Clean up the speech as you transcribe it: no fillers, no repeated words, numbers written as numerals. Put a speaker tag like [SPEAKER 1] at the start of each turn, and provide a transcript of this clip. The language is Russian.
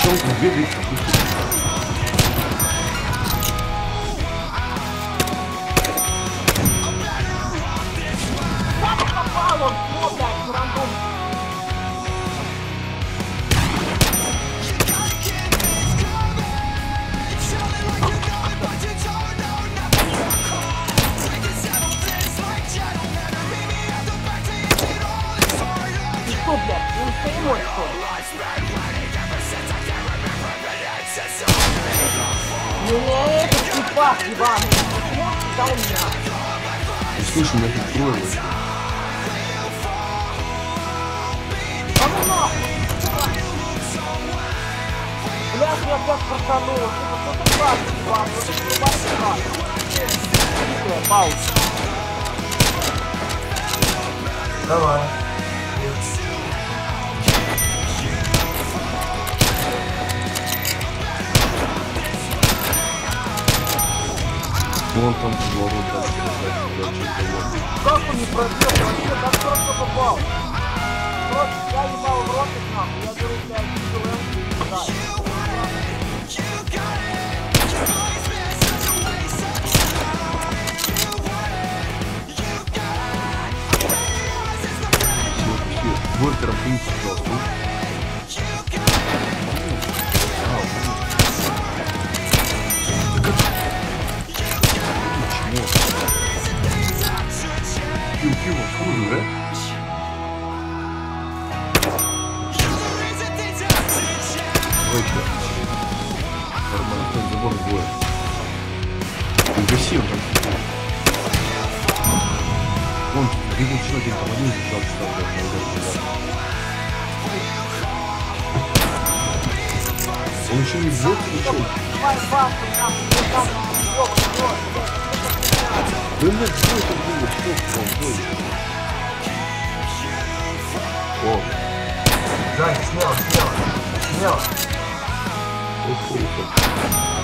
[SPEAKER 1] Что он там бегает?
[SPEAKER 2] Как попал он? О, блядь, рандом. Ты что, блядь, он стоимой, что ли? Не, это типа, Иван. Почему ты дал меня?
[SPEAKER 1] Слушай, меня тут трое.
[SPEAKER 2] А ну нахуй! Блядь, я опять просанул. Что ты плачешь, Иван? Вот это ебать, Иван. Пауза.
[SPEAKER 3] Давай.
[SPEAKER 1] Вон там поворот, да,
[SPEAKER 2] Как он не пробил вообще? Как просто попал? Просто я ебал в рот их нахуй. Я говорю, блядь,
[SPEAKER 1] Вольтером принц сказал, пиво, хуже, да? Давай что? Нормально, там забор двое. Гаси он там. Вон, бегут еще один, там один лежал, он еще не бьет, ничего. Да нет, что это было? Что это было? О!
[SPEAKER 3] Жень, смело, смело. Смело.
[SPEAKER 1] Ох,